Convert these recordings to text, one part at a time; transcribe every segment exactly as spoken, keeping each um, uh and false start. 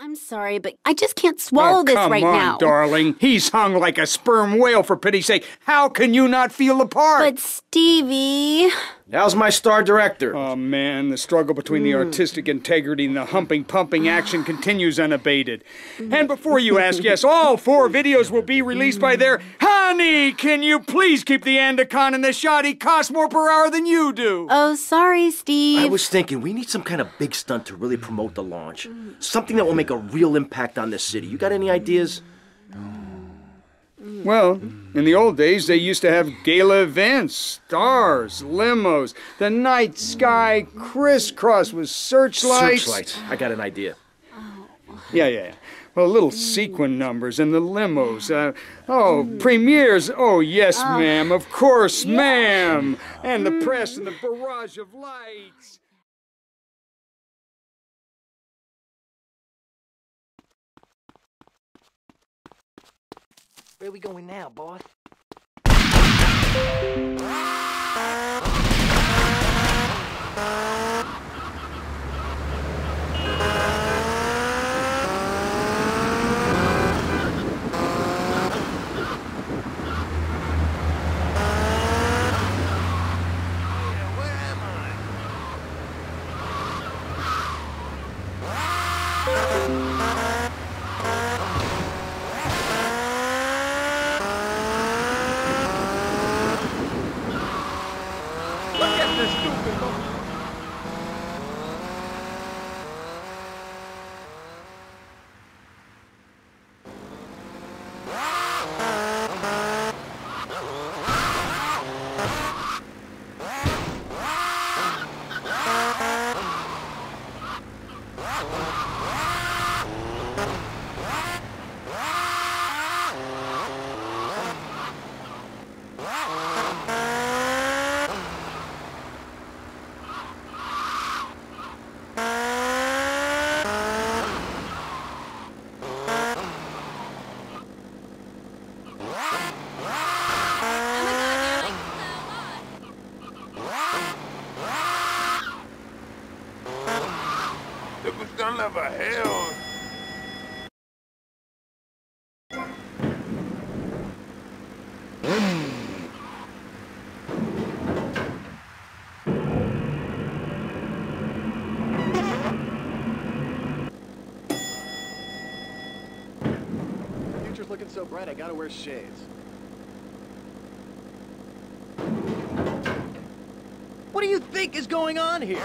I'm sorry, but I just can't swallow oh, this come right on, now. darling. He's hung like a sperm whale, for pity's sake. How can you not feel the part? But Stevie... How's my star director? Oh, man, the struggle between the artistic integrity and the humping, pumping action continues unabated. And before you ask, yes, all four videos will be released by their... Honey, can you please keep the Andacon in the shot? He costs more per hour than you do. Oh, sorry, Steve. I was thinking we need some kind of big stunt to really promote the launch. Something that will make a real impact on this city. You got any ideas? Well, in the old days, they used to have gala events, stars, limos, the night sky crisscross with searchlights. Searchlights. I got an idea. Yeah, yeah, yeah. Well, little sequin numbers and the limos. Uh, oh, premieres. Oh, yes, ma'am. Of course, ma'am. And the press and the barrage of lights. Where are we going now, boss? Son of a hell. Future's looking so bright, I gotta wear shades. What do you think is going on here?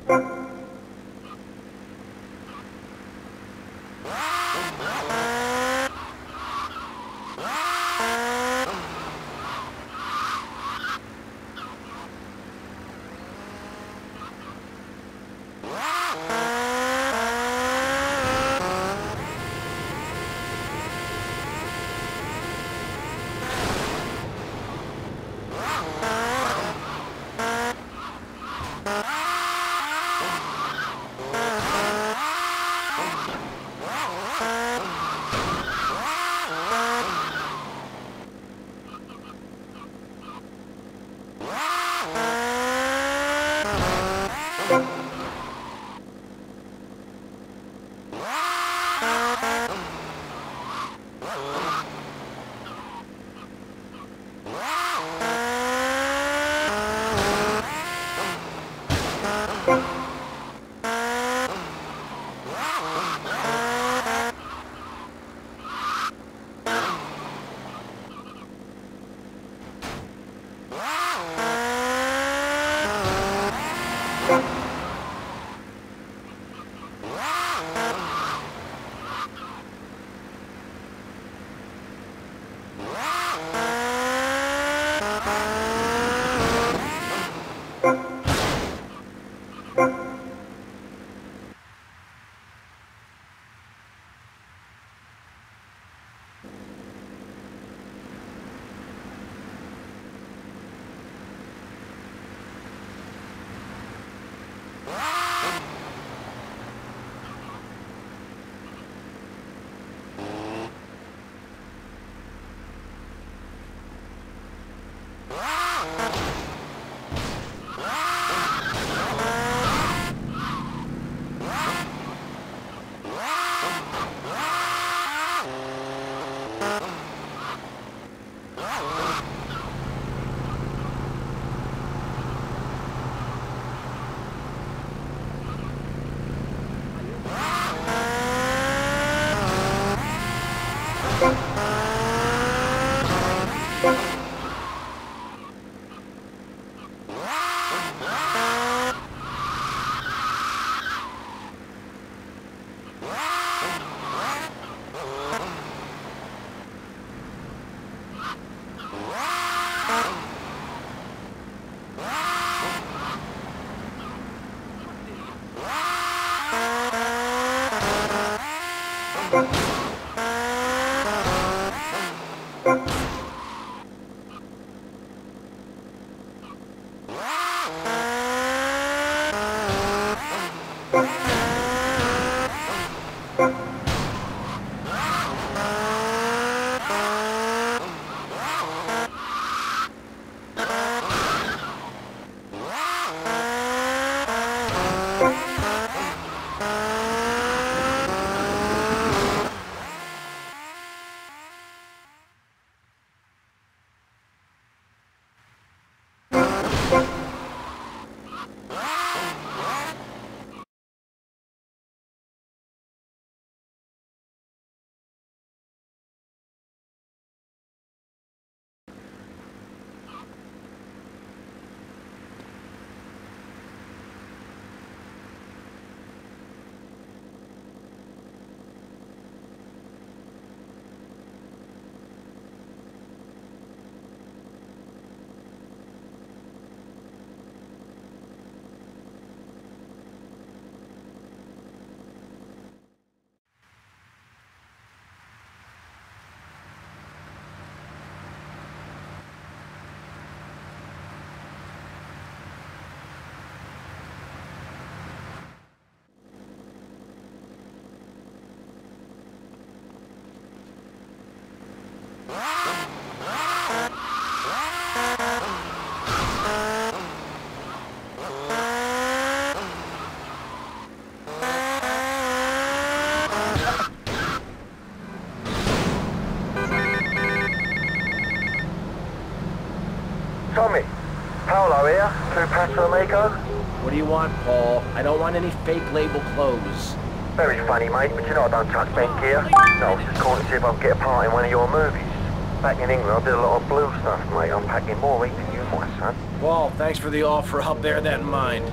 Tommy, Paolo here, Two Paso Amigo. What do you want, Paul? I don't want any fake label clothes. Very funny, mate, but you know I don't touch bent gear. No, I was just calling to see if I can get a part in one of your movies. Back in England, I did a lot of blue stuff, mate. I'm packing more ink than you, my son. Paul, thanks for the offer. I'll bear that in mind.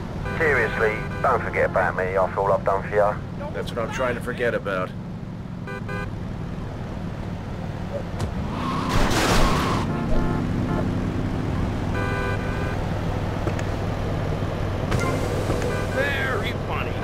seriously, don't forget about me after all I've done for you. That's what I'm trying to forget about. Very funny.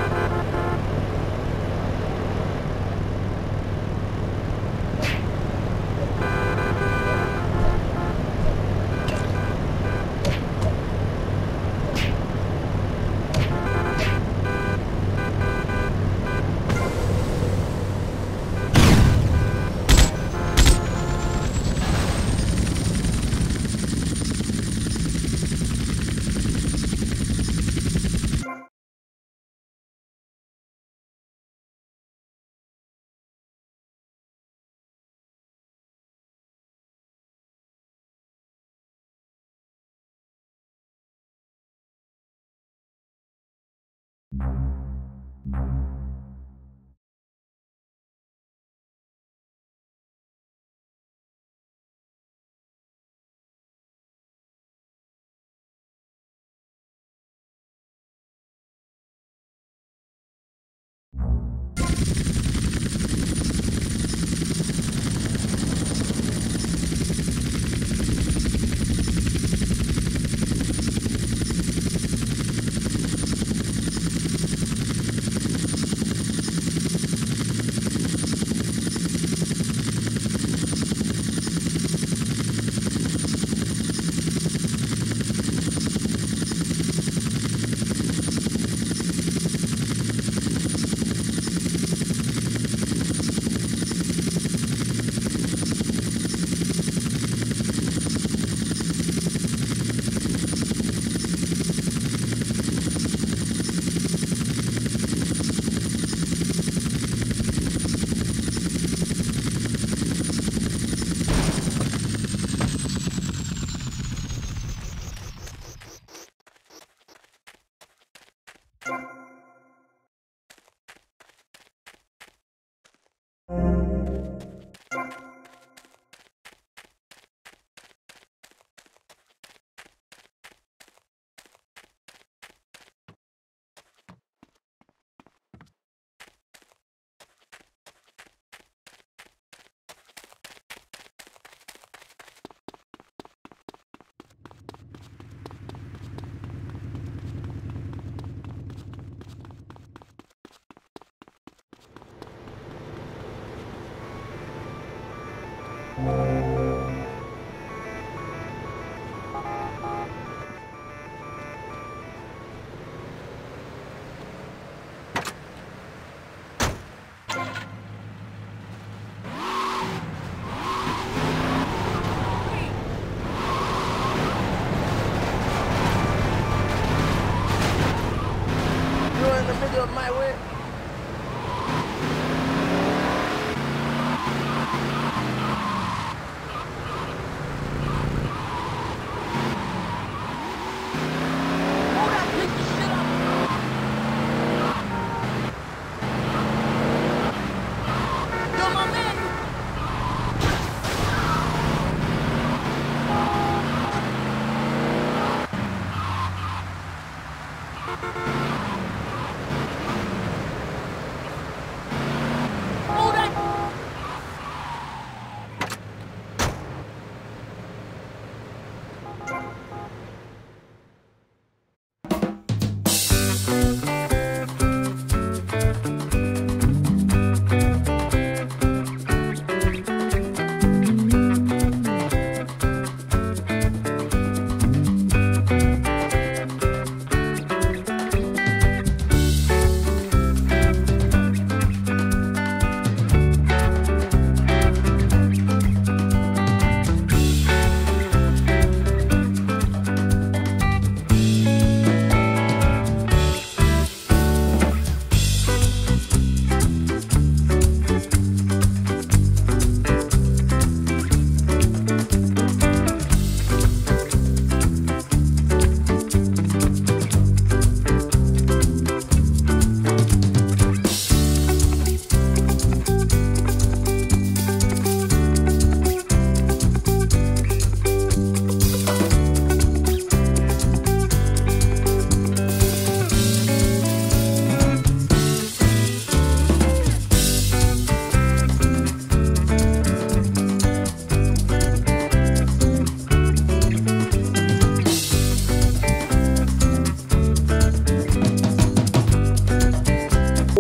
You're in the middle of my way.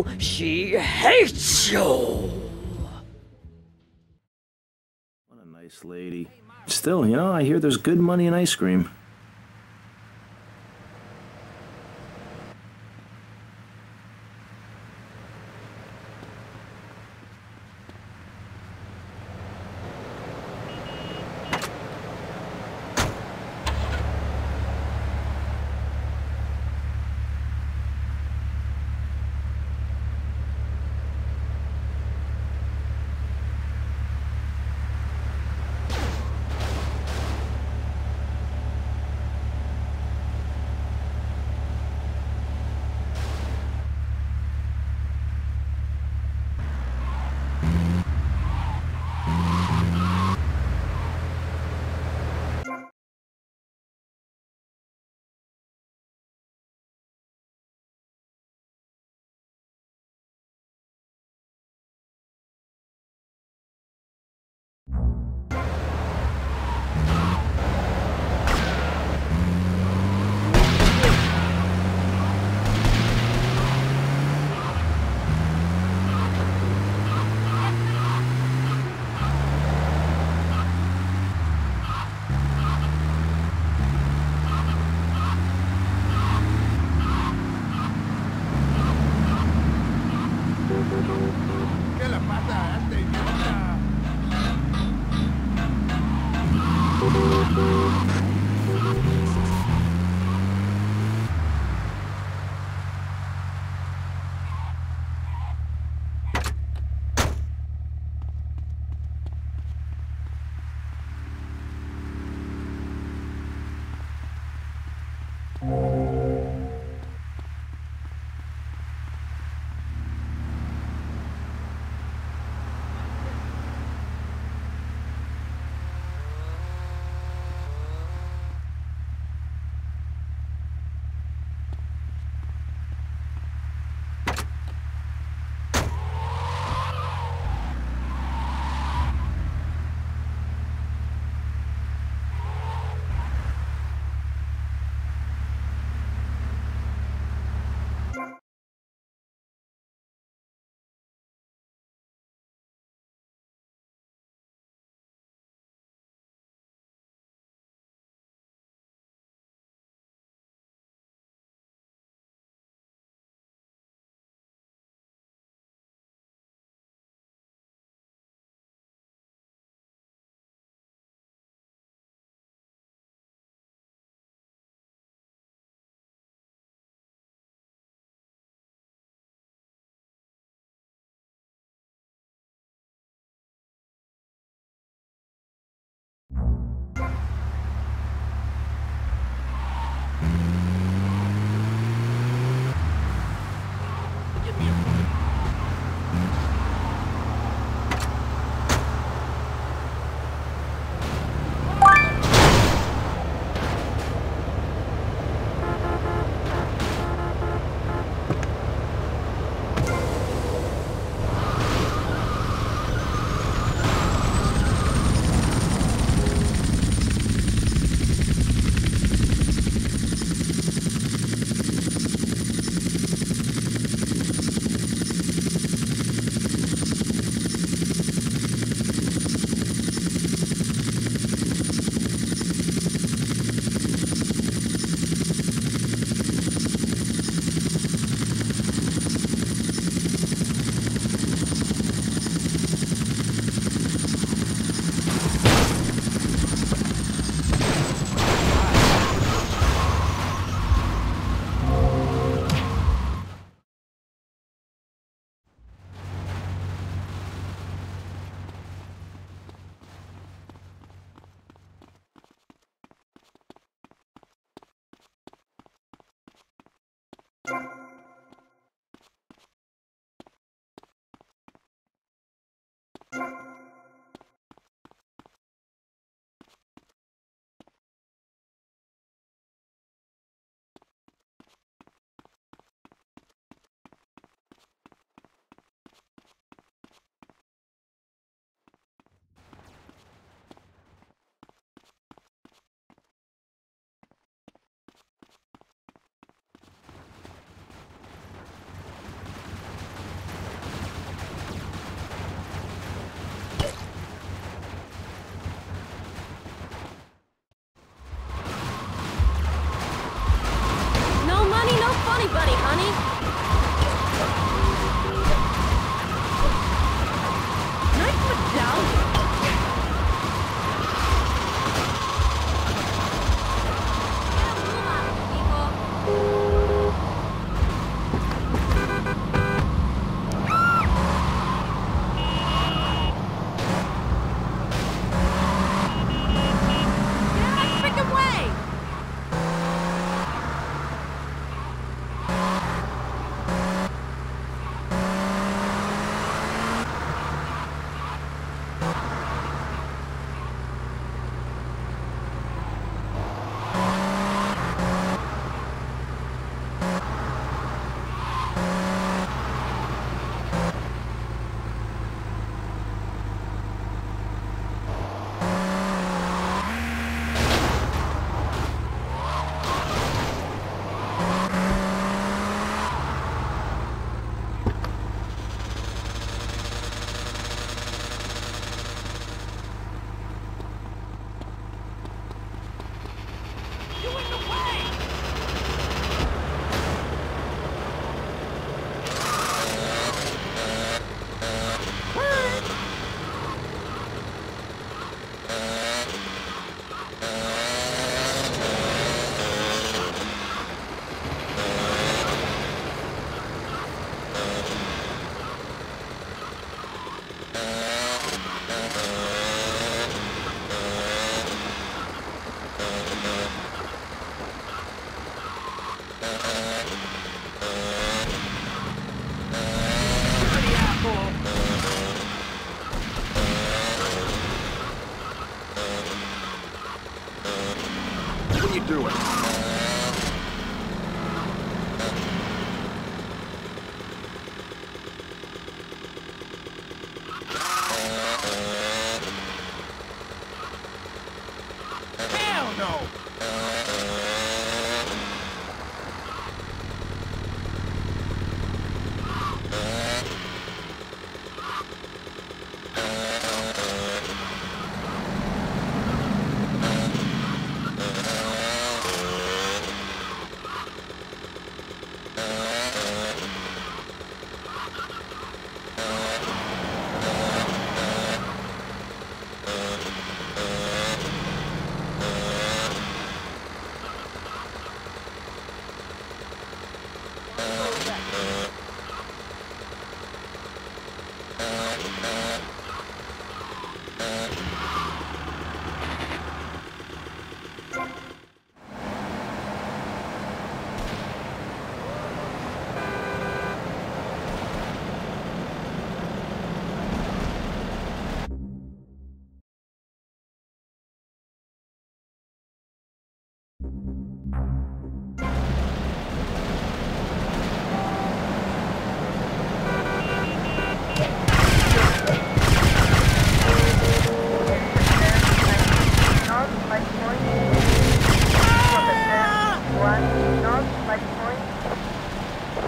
you. She hates you. What a nice lady. Still, you know, I hear there's good money in ice cream.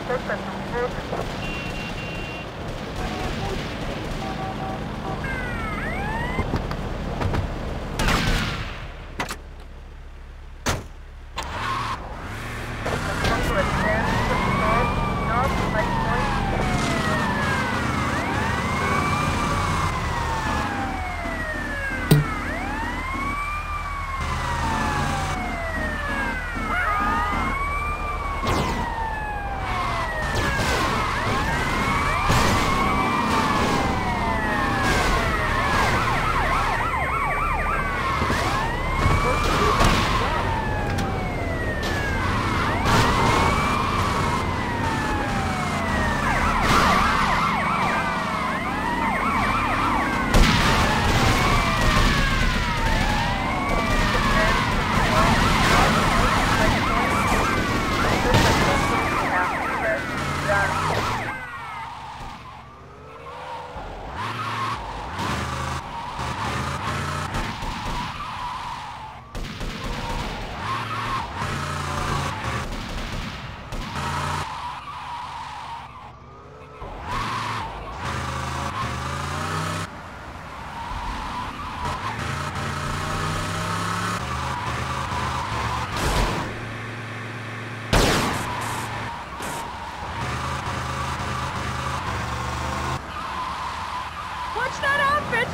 Watch that outfit!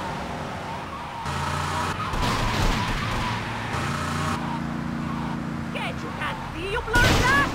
Get you can't see you blurred that!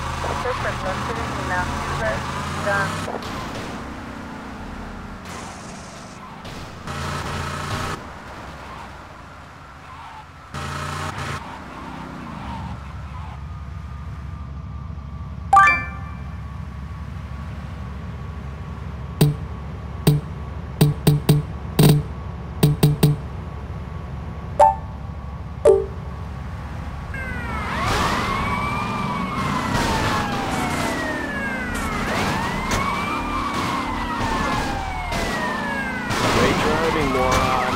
Great driving, moron.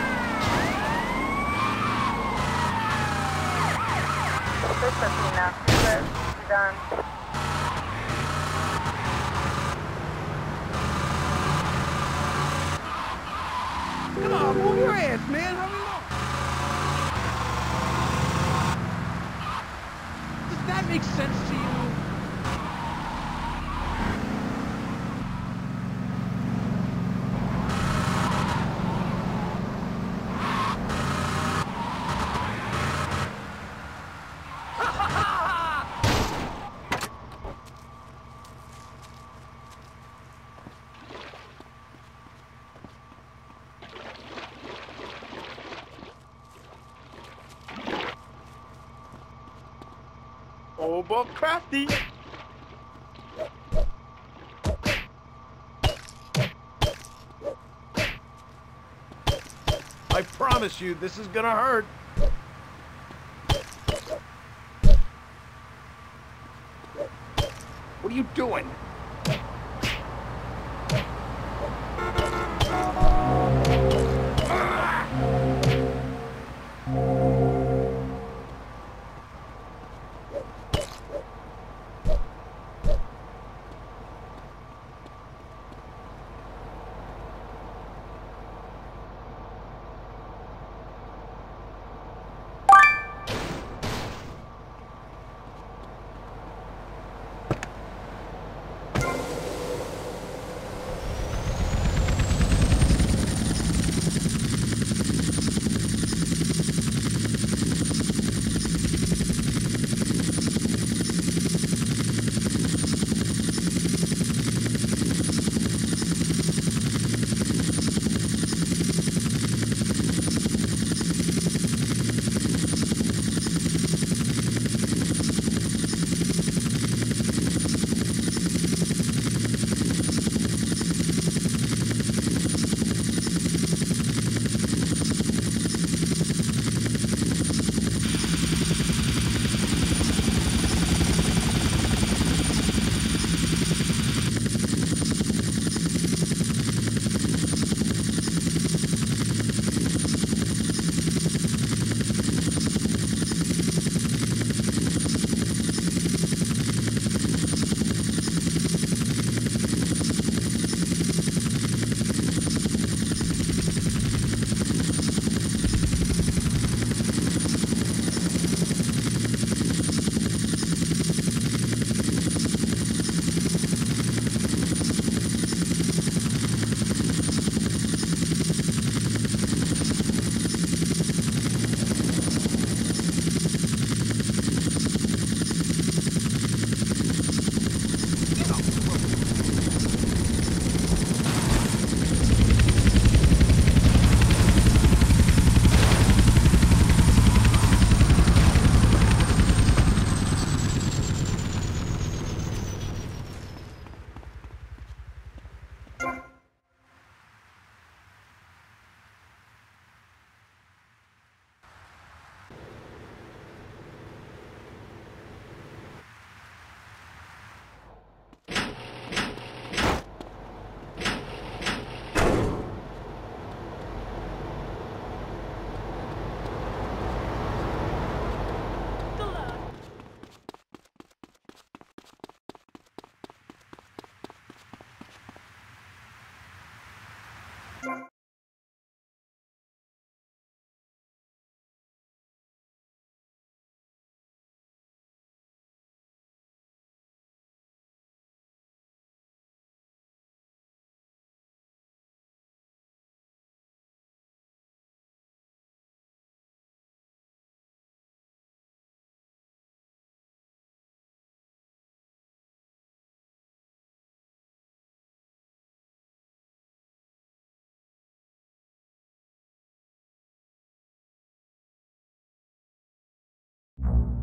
Come on, move your ass, man. Hurry up. Does that make sense to you? Oh, but crafty. I promise you, this is gonna hurt. What are you doing?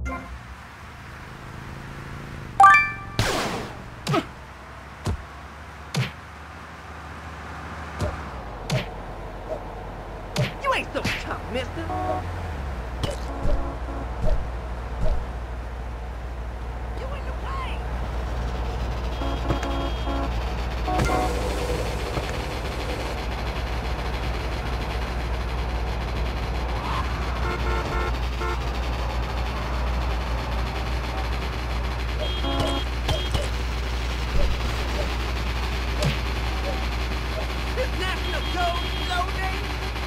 You ain't so tough, mister. You in the way. This national code loading.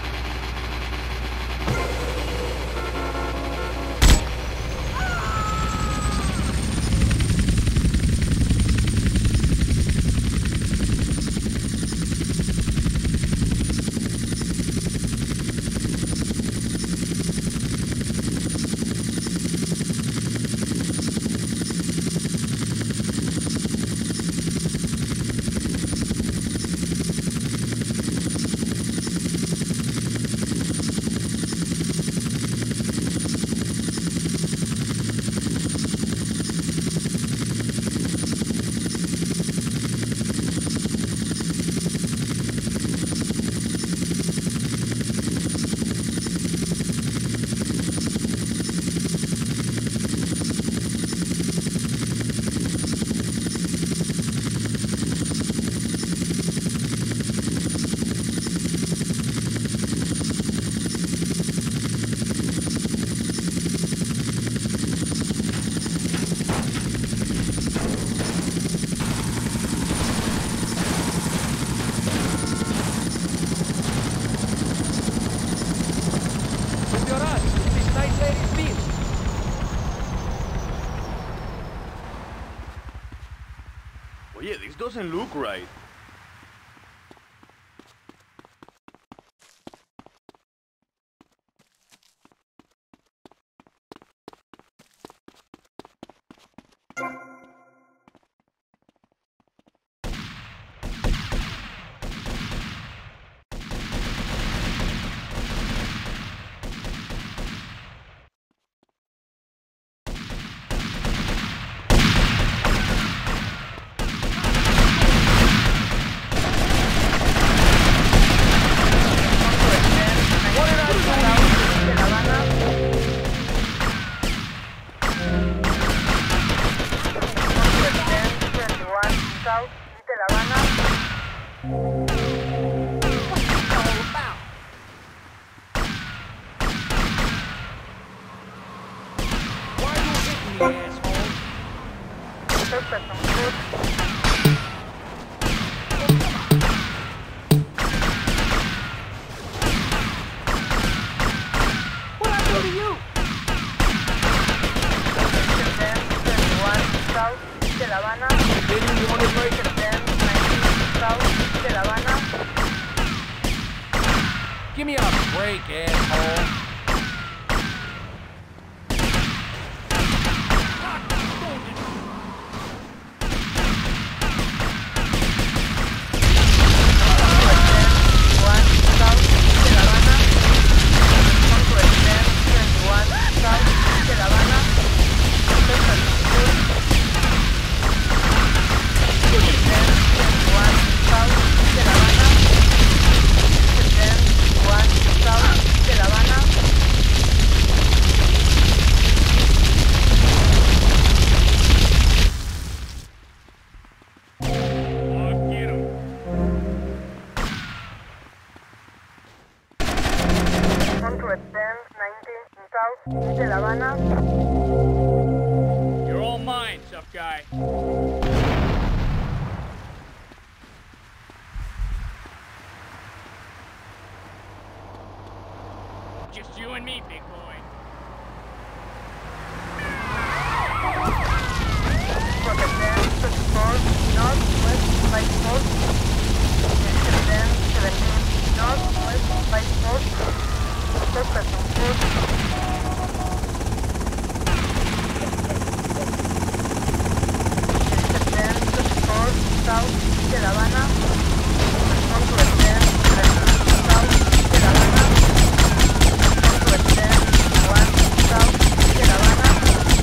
Well, yeah, this doesn't look right. Give me a break, asshole. You're all mine, tough guy. Just you and me, big boy. South de La Habana, respond to attend South de La Habana, respond to attend one South de La Habana.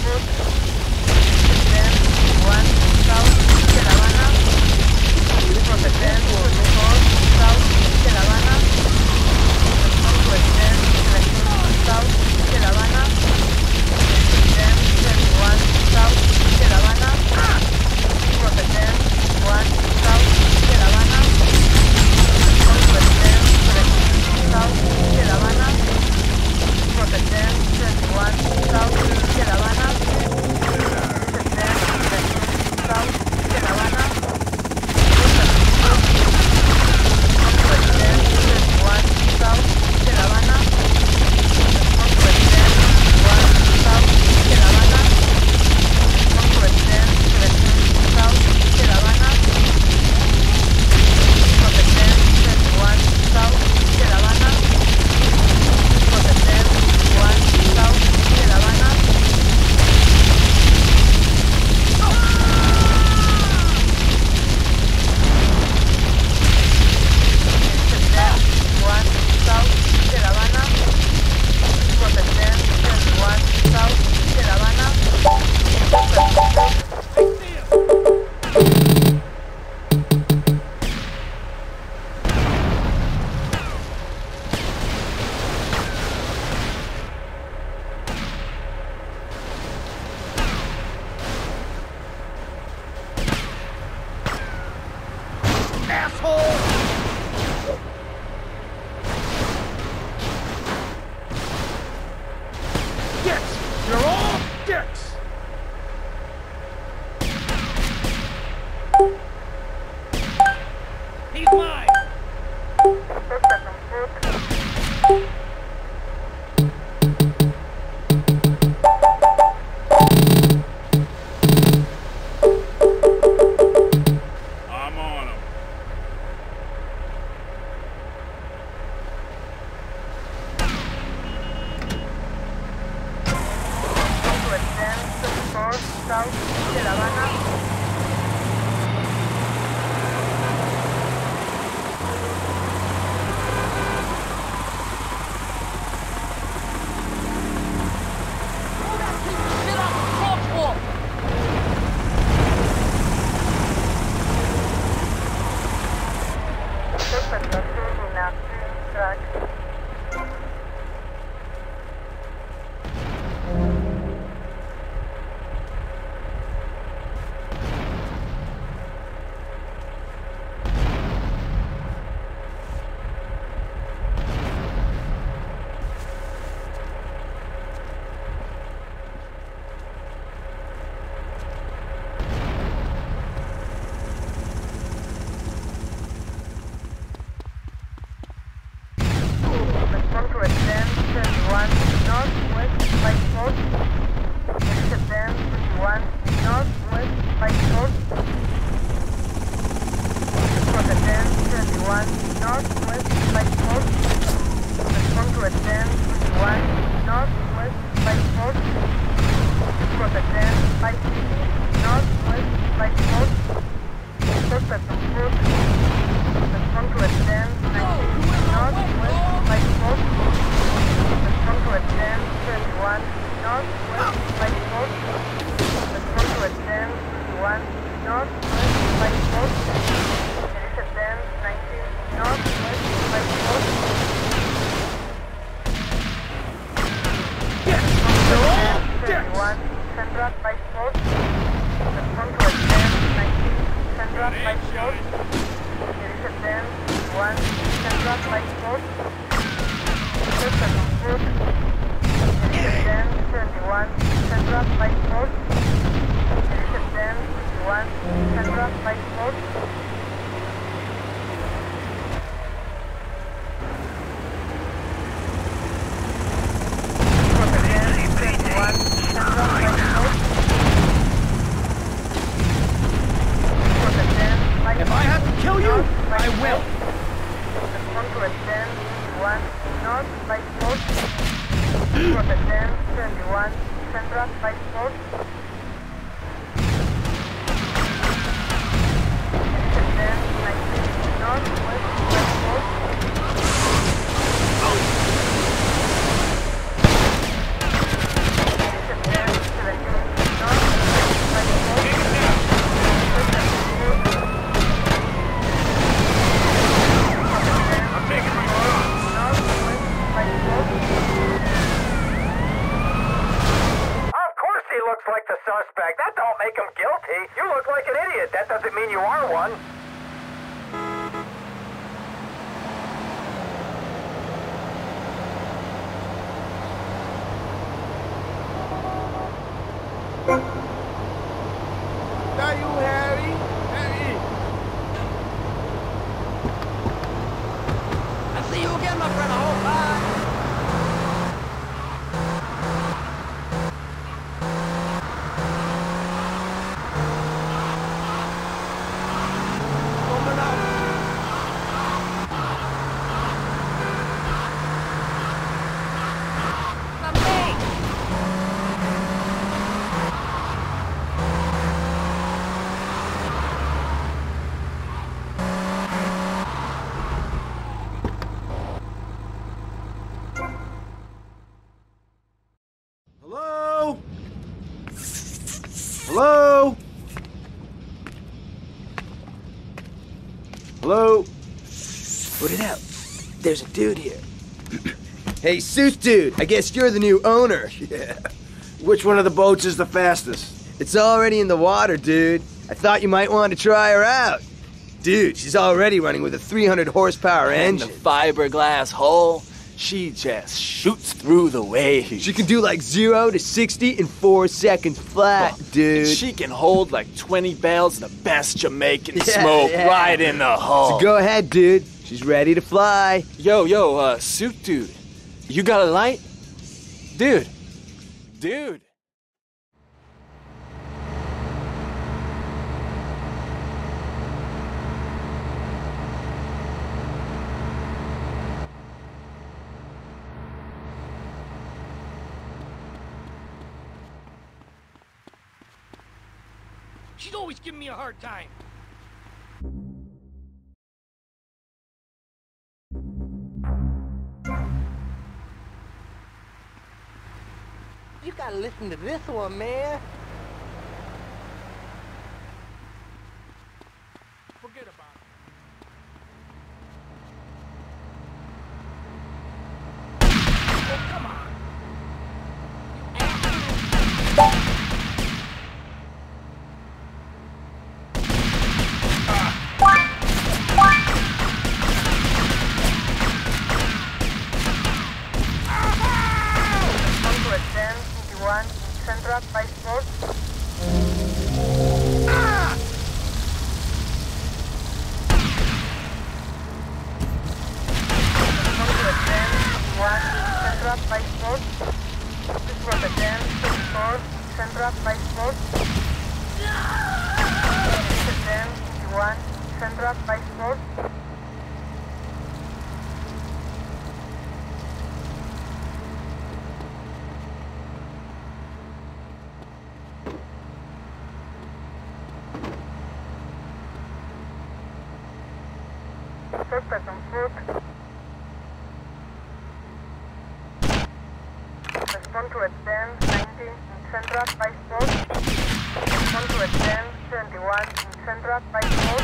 foot. ten, one, south, de La Habana. From the ten, twenty-four, south, de La Habana. From the ten, seventeen, south, de La Habana. ten, twenty-one, south, de La Habana. From the ten, one, south, de La Habana. From the ten, seventeen, south, de La Habana. From the ten, twenty-one, south, de La Habana. The ten, seventeen, south, de La Habana. If I have to kill you, I will. The looks like the suspect. That don't make him guilty. You look like an idiot. That doesn't mean you are one. That you, Harry? Harry! I see you again, my friend. I hope. Bye. Hello? Hello? Hello? Put it out. There's a dude here. Hey, Suit Dude, I guess you're the new owner. Yeah. Which one of the boats is the fastest? It's already in the water, dude. I thought you might want to try her out. Dude, she's already running with a three hundred horsepower And engine. the fiberglass hull, she just shoots through the waves. She can do like zero to sixty in four seconds flat, dude. And she can hold like twenty barrels of the best Jamaican Yeah, smoke yeah. right in the hull. So go ahead, dude. She's ready to fly. Yo, yo, uh, Suit Dude, you got a light? Dude, dude. She's always giving me a hard time. You gotta listen to this one, man. Forget about it. Oh, come on. One, Central by Sport. One, Central by Sport. This was the ten, twenty-four, Central by Sport. This is ten, twenty-one, Central by Sport. First person foot. Respond to a ten, ninety in Central by Sport. Respond to a ten, twenty-one in Central by Sport.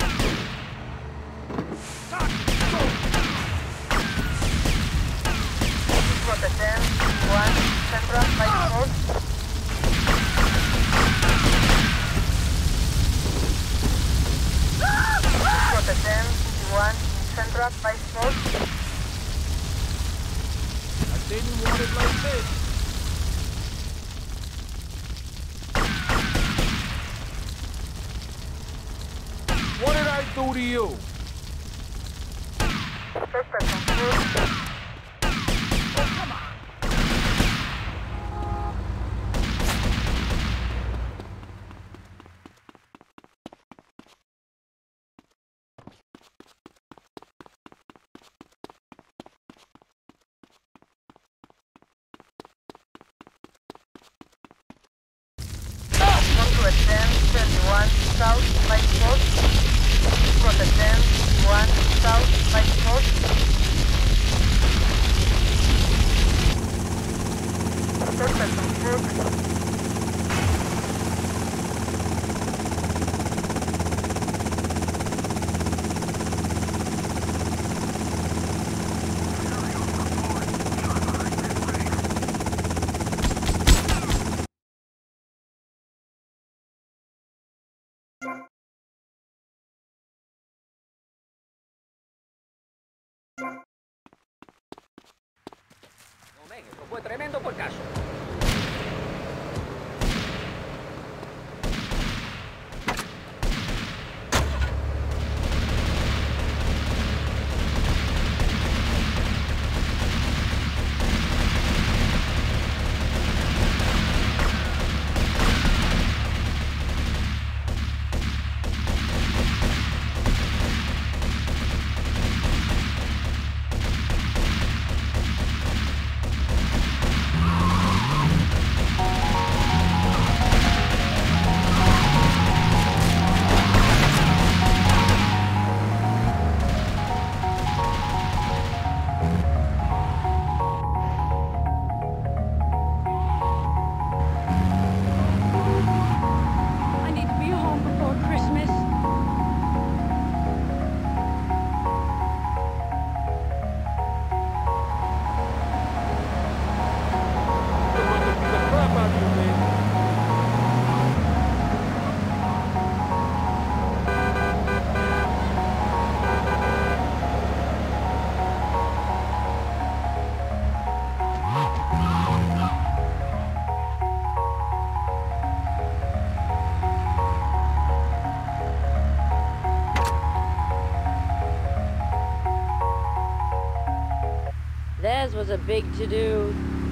This was a ten, one, Central by Sport. This was a ten, one, Central by Sport. I didn't want it like this. What did I do to you? First person foot. To a ten, twenty-one, south by Sport. From the ten, one, south by Sport. Third person foot. was a big to-do.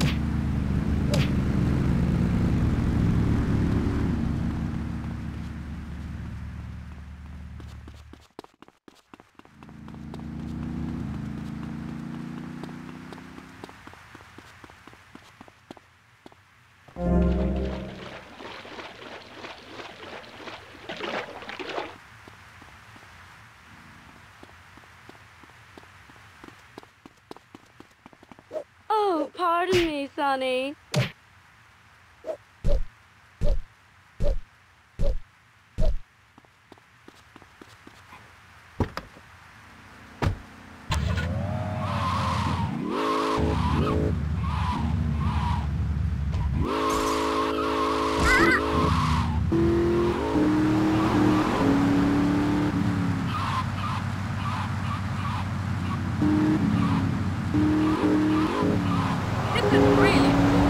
Oh, pardon me, Sonny. This is really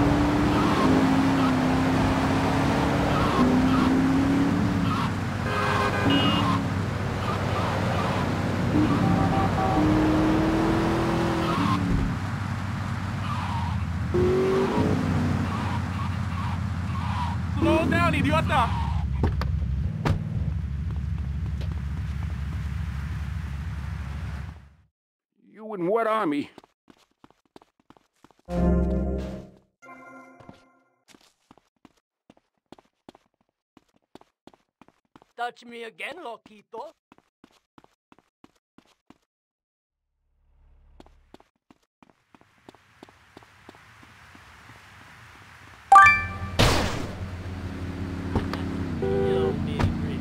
Slow down, idiota! You in what army? Touch me again, loquito. Yo, nitty-gritty.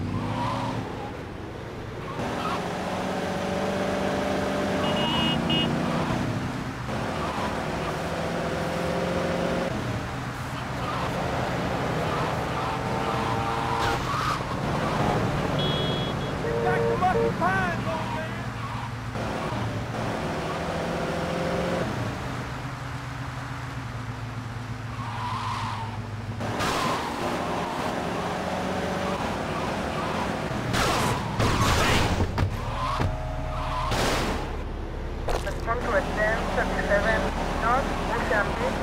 Back to Lucky Pines, old man! Respond to extend thirty-seven North Mozambique.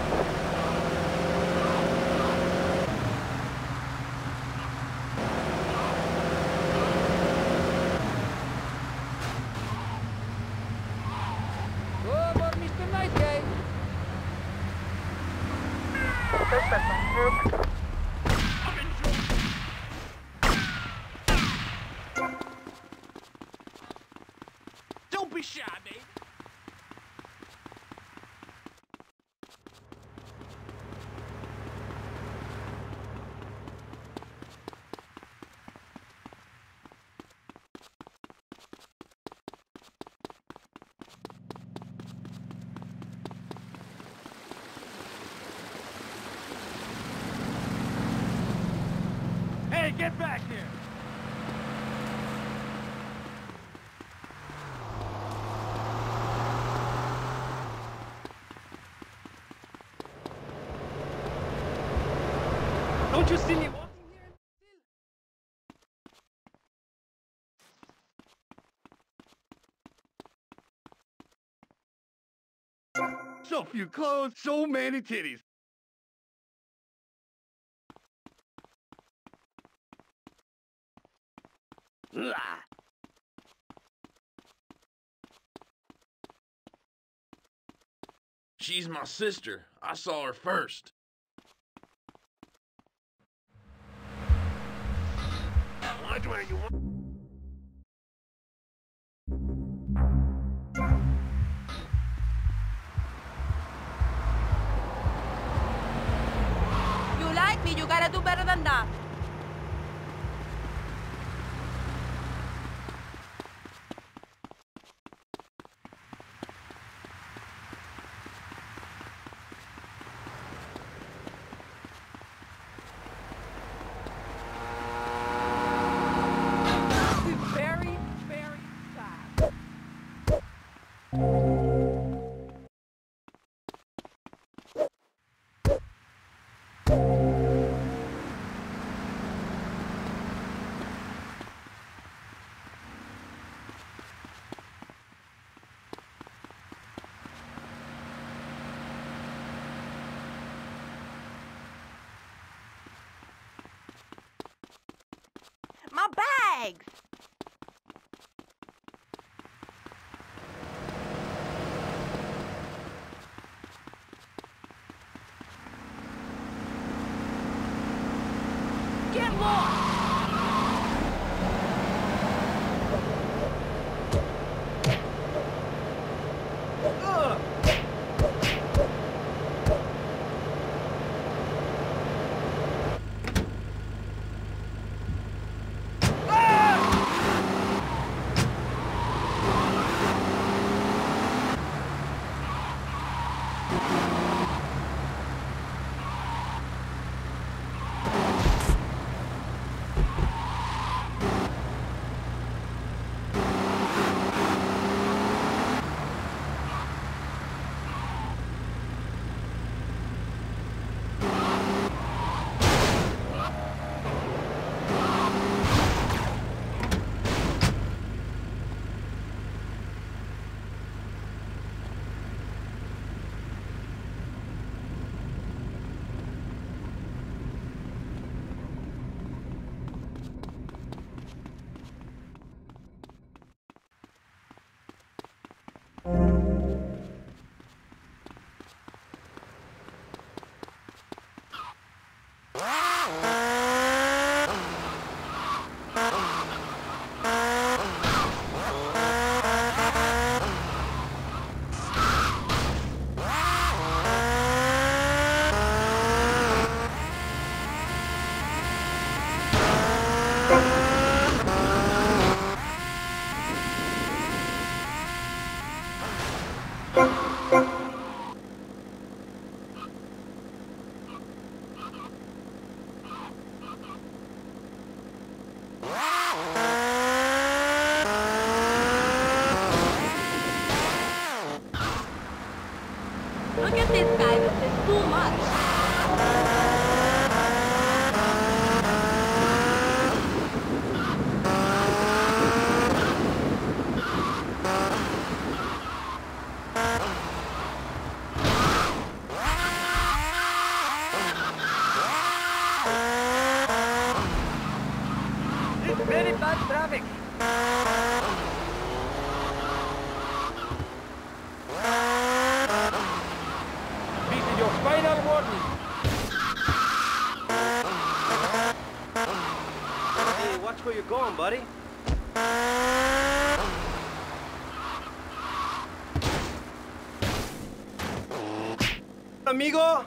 Over, Mister Nice Guy. Suspect on foot. Don't be shy, baby. Hey, get back here! Don't you see me walking here? So few clothes, so many titties. Blah. She's my sister. I saw her first. Which way you want? You like me, you gotta do better than that. Very, very fast. eggs. Get lost! Look at this guy, this is too much. It's very bad traffic. This is your final warning. Hey, watch where you're going, buddy. Amigo!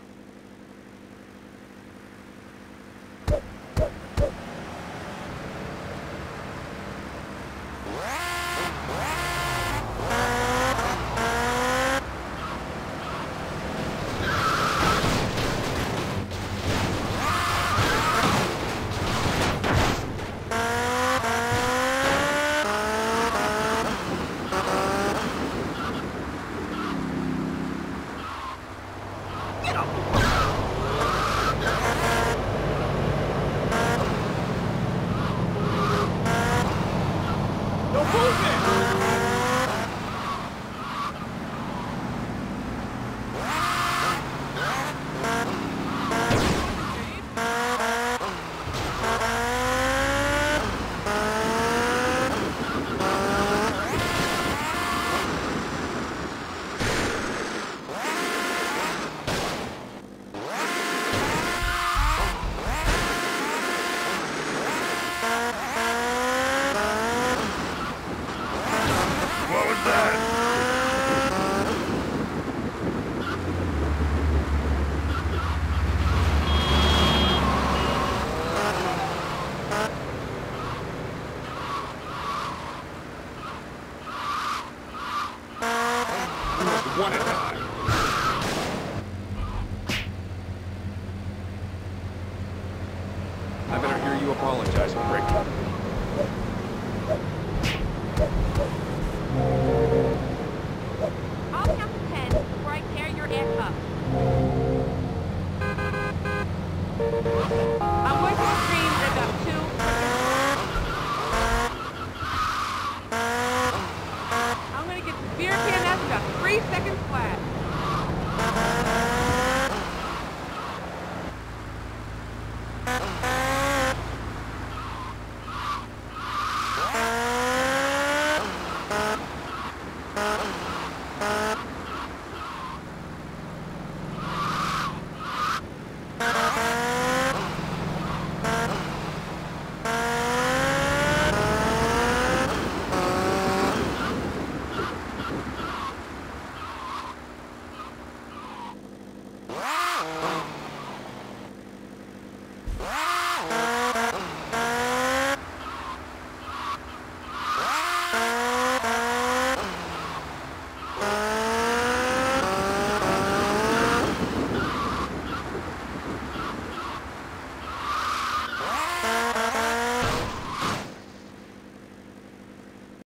One at a time. I better hear you apologize, Rick. I'll count to ten before I tear your ass up. I'm going to scream in about two. I'm going to get the beer can out about three seconds flat.